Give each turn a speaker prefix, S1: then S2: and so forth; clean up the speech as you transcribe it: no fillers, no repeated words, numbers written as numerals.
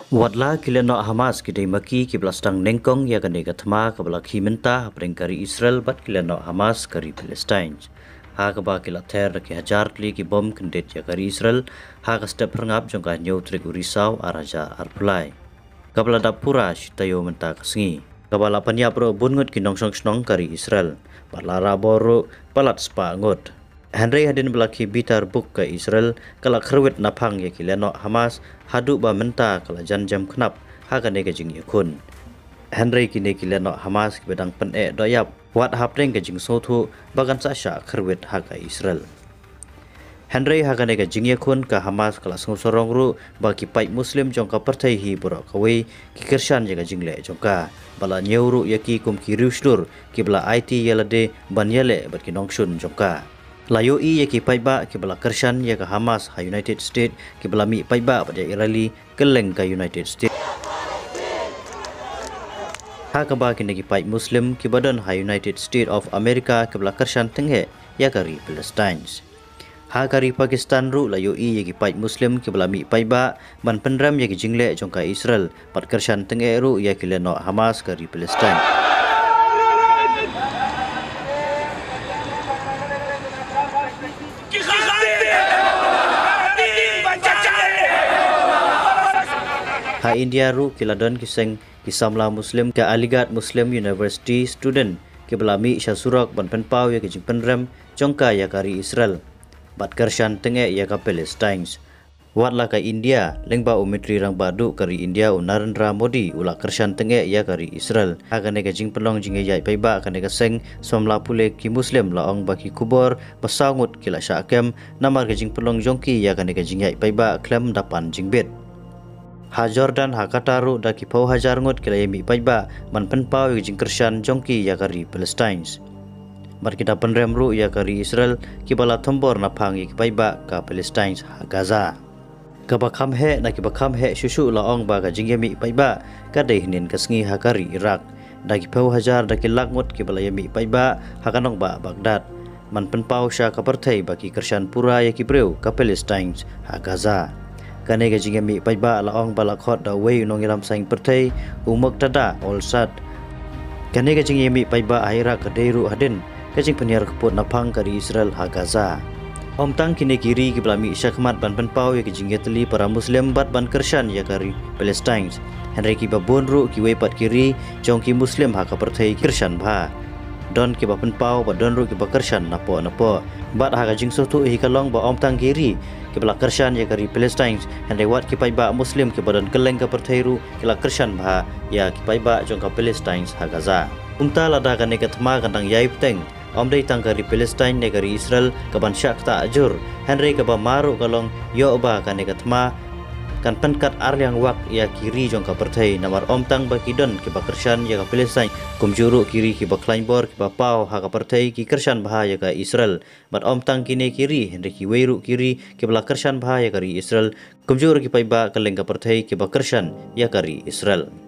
S1: Wadla kileno Hamas kidai maki kiblastang nengkong ya kane gathma kabla khimenta prengkari Israel bat kileno Hamas kari Palestine. Ha kaba kilather ki hajar kli ki bom kendet ya kari Israel ha ka step rangap jongka nyau trik urisau araja arpulai. Kabla dapura shitayo menta kasngi. Kabala panya pro bungut ki nongsong snong kari Israel. Balara boru palat spa ngot. Henry hadin belaki bitar buk ke Israel kala kerwit napang ya kileno Hamas hadu ba menta kala jam kenap haga nega jing yakun. Henry kini kileno Hamas ki bedang pen doyap wat hapring ke jing sotu bagan sasha kerwit haga Israel. Henry haga nega jing yakun ka Hamas kala sorong ru bagi pai muslim jongka partai hi borok kawe ki kershan jaga jingle jongka bala nyeuru yaki kum ki riusdur ki bala IT yalade banyale bat ki nongshun jongka. Layo i yaki paiba ki bala kershan ya ka Hamas ha United States ki bala mi paiba pada Israeli keleng ka United States. Ha ka ba ki nagi pai Muslim ki badan ha United States of America ki bala kershan tenghe ya kari Palestine. Ha kari Pakistan ru layo i yaki pai Muslim ki bala mi paiba ban penram yaki jingle jongka Israel pat kershan tenghe ru ya ki leno Hamas kari Palestine. Ha India ru kiladon kiseng kisamla Muslim ke Aligarh Muslim University student ke belami syasurak ban penpau ya ke jingpenrem jongka ya kari Israel bat kershan tenge ya ka Palestine. Watla ka India lengba umitri rang badu kari India Narendra Modi ula kershan tenge ya kari Israel. Ha kane ka jingpenlong jinge yai paiba kane ka seng somla pule ki Muslim laong baki kubor basangut kila syakem namar ka jingpenlong jongki ya kane ka jingai paiba klem dapan jingbet. Ha Jordan ha Kataru da ki pau hajar ngot kila yemi paiba man penpau yu jing kershan jongki ya kari Palestine. Mar kita penrem ru ya kari Israel ki bala thombor na phang ki paiba ka Palestine ha Gaza. Ka bakham he na ki bakham he susu laong ba ka jing yemi paiba ka dei hinin kasngi ha kari Iraq. Da ki pau hajar da ki lagngot ki bala yemi paiba ha kanong ba Baghdad. Man penpau sha ka parthai ba ki kershan pura ya ki breu ka Palestine ha Gaza. Kane ga jinga mi paiba laong balak hot da wei nong iram saing pertai umak tada olsat. Kane ga jinga mi paiba aira ka deiru hadin ka jing peniar keput napang kari Israel ha Gaza. Om tang kini kiri ki belami syakmat ban penpau ya ki jinga teli para muslim bat ban kershan ya kari Palestine. Henry ki babon ru ki wei pat kiri jong ki muslim ha ka pertai kershan ba. Don ki ba penpau ba don ru ki ba kershan napo bat ha ka jing sotu hi kalong ba om tang kiri ki bala kershan ya kari Palestine han lewat ki paiba muslim ki badan keleng ka perthairu kila kershan bha ya ki paiba jong ka Palestine ha Gaza. Unta lada ka ne ka thma kandang yai pteng om dei tang kari Palestine ne kari Israel ka ban syak ta ajur Henry ka ba maru kalong yo ba ka ne ka thma kan penkat aryang wak ya kiri jong ka perthai namar om tang ba kidon ki ba kershan ya ka Palestine kumjuru kiri ki ba klaimbor ki ba pau ha ka perthai ki kershan bha ya ka Israel bat om tang kine kiri Henry ki weiru kiri ki bala kershan bha ya kari Israel kumjuru ki paiba kaleng ka perthai ki ba kershan ya kari Israel.